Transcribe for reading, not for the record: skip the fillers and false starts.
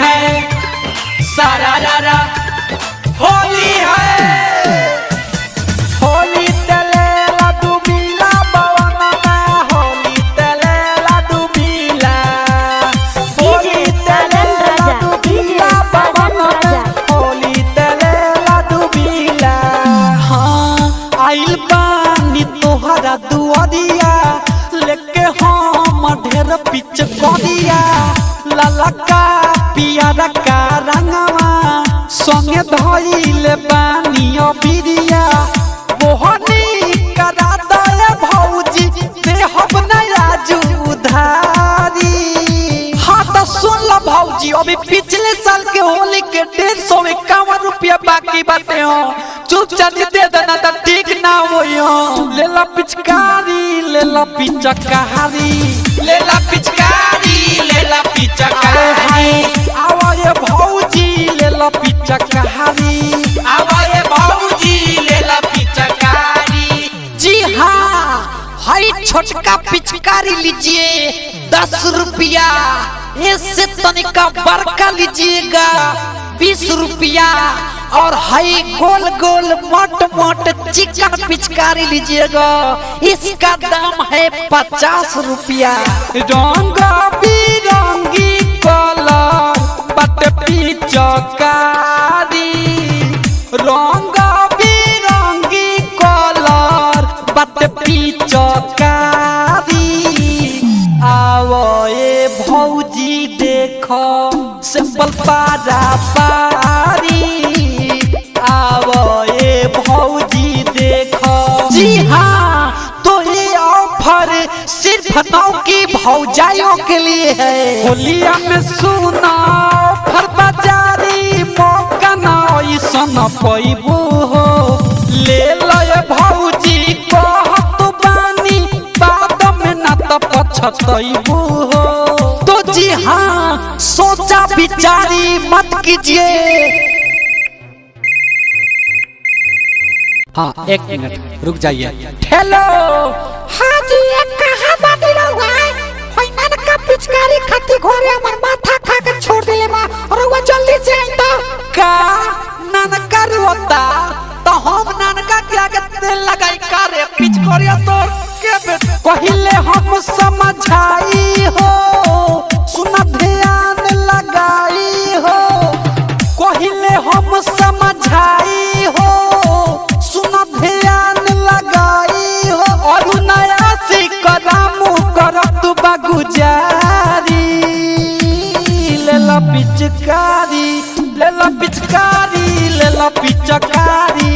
है सारा रारा होली है। होली तेलेला डूबीला बवन में होली तेलेला डूबीला होली तेलेला डूबीला बवन में होली तेलेला डूबीला। हाँ आइल बानी तोहरा दुआरिया लेके हम ढेर पिच करिया लाला का पियारा का रंगवा संगे धइले बानी अबिरिया मोहनी करा दया भौजी देहब नया उधारी। हाँ तो सुन लो भौजी अभी पिछले साल के होली के 151 रुपया बाकी बाटे हो चुपचाप दे देना तो ठीक ना हो। ले ला पिचकारी ले ला पिचकारी ले ला पिचकारी ले ला पिचकारी आवा ये भौजी ले ला पिचकारी आवा ये भौजी ले ला पिचकारी। जी हाँ हरी छोटका पिचकारी लीजिए 10 रुपया इससे तनिका बड़का लीजिएगा 20 रुपया और हाई गोल गोल मोट मोट चिकन पिचकारी लीजिएगा इसका दाम है 50 रुपया। रंग बिरंगी कलर बट पिचकारी रंग बिरंगी कलर बट पिचकारी। आवो ये भौजी देखो सिंपल पारा पारी आवो ये भौजी देखो। जी हाँ तो ये ऑफर सिर्फ नौ की भौजाइयों के लिए है। होलिया में सुना ऑफर बाजारी मौका ना ऐसन पैबू हो ले लो ये भौजी कहत बानी बाद में ना तो पछतैबू हो। तो जी हाँ सोचा विचारी मत कीजिए। हाँ एक मिनट रुक जाइए। हेलो हाँ जी कहाँ बाटी रहुआ होई ननका पिचकारी खाती घोरे हमर माथा खा के छोड़ देले मां रहुआ जल्दी से आई तो। का ननका रोता तो हम ननका के आगे तेल लगाई का रे पिचकारिया तोड़ के बेट पहले हम समझाई हो सुना ध्यान लगाई हो पहले हम समझाई हो सुना ध्यान लगाई हो और नया सिकरामू करत बागुजारी ले ला पिचकारी ले ला पिचकारी ले ला पिचकारी